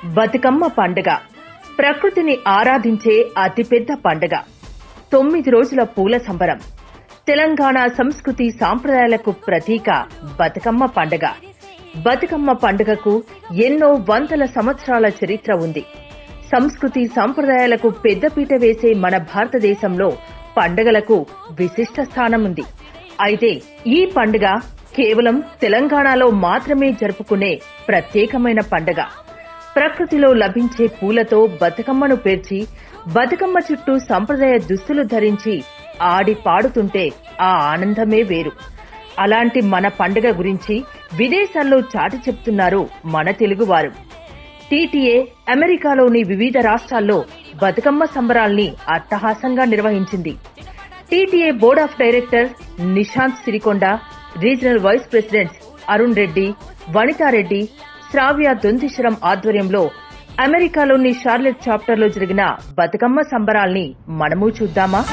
బతుకమ్మ పండుగ ప్రకృతిని ఆరాధించే అతిపెద్ద పండుగ. 9 రోజుల పూల సంబరం. తెలంగాణ సంస్కృతి సాంప్రదాయాలకు ప్రతీక బతుకమ్మ పండుగ. బతుకమ్మ పండుగకు ఎన్నో వందల సంవత్సరాల చరిత్ర ఉంది. సంస్కృతి సాంప్రదాయాలకు పెద్దపీట వేసే మన భారతదేశంలో పండుగలకు విశిష్ట స్థానం ఉంది. అయితే ఈ పండుగ కేవలం తెలంగాణలో మాత్రమే జరుపుకునే ప్రత్యేకమైన పండుగ. ప్రకృతిలో లభించే పూలతో బతుకమ్మను పేర్చి బతుకమ్మ చుట్టూ సంప్రదాయ దుస్తులు ధరించి ఆడి పాడుతుంటే ఆ ఆనందమే వేరు. అలాంటి మన పండుగ గురించి విదేశాల్లో చాటి చెప్తున్నారు మన తెలుగువారు. టీటీఏ అమెరికాలోని వివిధ రాష్ట్రాల్లో బతుకమ్మ సంబరాల్ని అట్టహాసంగా నిర్వహించింది. TTA board of director Nishanth Sirikonda, regional vice presidents Arun Reddy, Vanitha Reddy, Shravya Donthisharam ఆధ్వర్యంలో అమెరికాలోని షార్లెట్ చాప్టర్లో జరిగిన బతుకమ్మ సంబరాల్ని మనము చూద్దామా?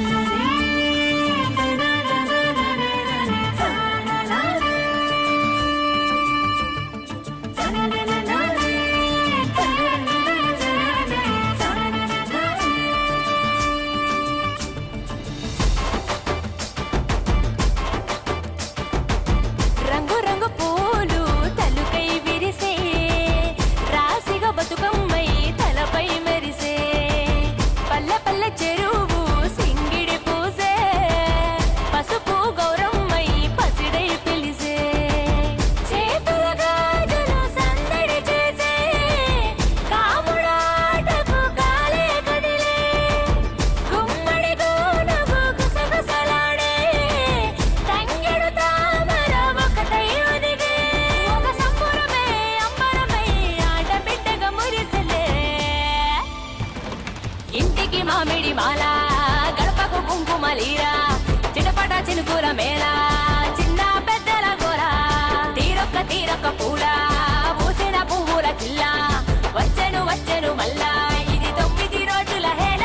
మామిడి మాల గడపకు కుంకుమలీరా చిటపట చినుకుల మేళ చిన్న పెద్దల గోర తీరొక్క పూల పూసిన పువ్వుల కిల్ల వచ్చెను మల్లా ఇది 9 రోజుల హేళ.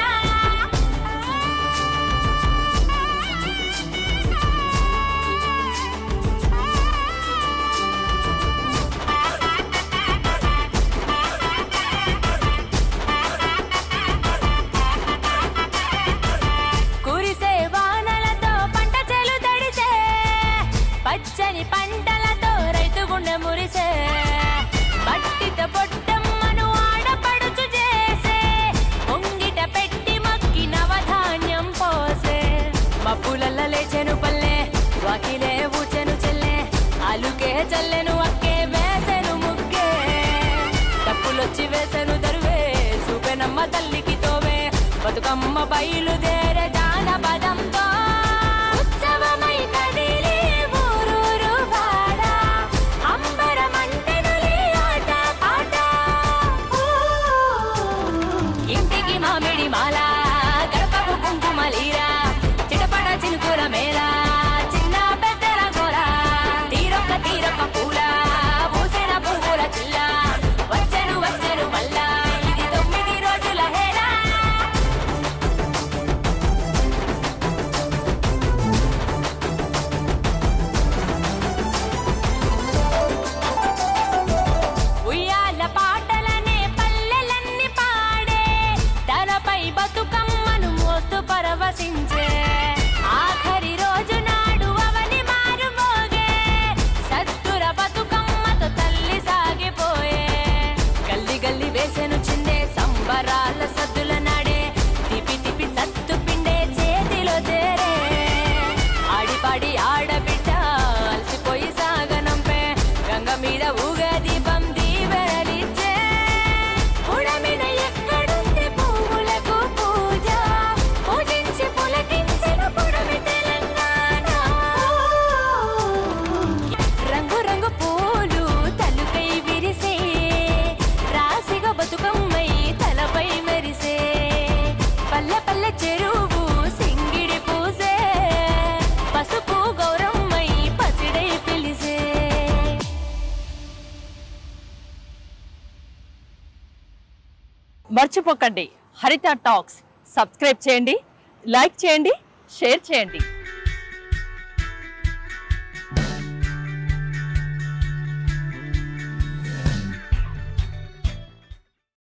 పచ్చని పంటలతో రైతు గుండె మురిసే పట్టిత పొట్టమ్మను ఆడపడుచు చేసే పొంగిట పెట్టి మక్కి నవధాన్యం పోసే మబ్బులల్ల లేచెను పల్లె వాకిలే ఊచెను చెల్లె అలుకే చల్లెను అక్కే వేసెను ముగ్గే తప్పులొచ్చి వేసెను దరువే చూపెనమ్మ తల్లికి తోవే బతుకమ్మ బయలుదేరే జానపదంతో మామిడి మాల గడపకు కుంకుమలీరా చిటపట చినుకుల మేళ చిన్న పెద్దల గోర తీరొక్క పూల పూసిన పువ్వుల చిల్ల వచ్చెను మల్లా ఇది 9 రోజుల హేళ. ఉయ్యాల పాటలనే పల్లెలన్నీ పాడే తనపై బతుకమ్మను మోస్తూ పరవశించే ఆఖరి రోజు నాడు అవని మారు మోగే సత్తుర బతుకమ్మతో తల్లి సాగిపోయే గల్లి వేసెను చిందే సంబరాల సద్దుల నాడే తిపి సత్తు పిండే చేతిలో చేరే ఆడిపాడి ఆడబిడ్డ అలసిపోయి సాగనంపే గంగ మీద ఊగే దీపం దీవెనలిచ్చే ఉడమిన ఎక్కడుంది పువ్వులకు పూజ పూజించి పులకించెను పుడమి తెలంగాణ. రంగు పూలు తలుకై విరిసే రాసిగా బతుకమ్మై తలపై మెరిసే పల్లె చెరువు సింగిడి పూసే పసుపు గౌరమ్మై పసిడై పిలిసే. మర్చిపోకండి హరిత టాక్స్ సబ్స్క్రైబ్ చేయండి, లైక్ చేయండి, షేర్ చేయండి.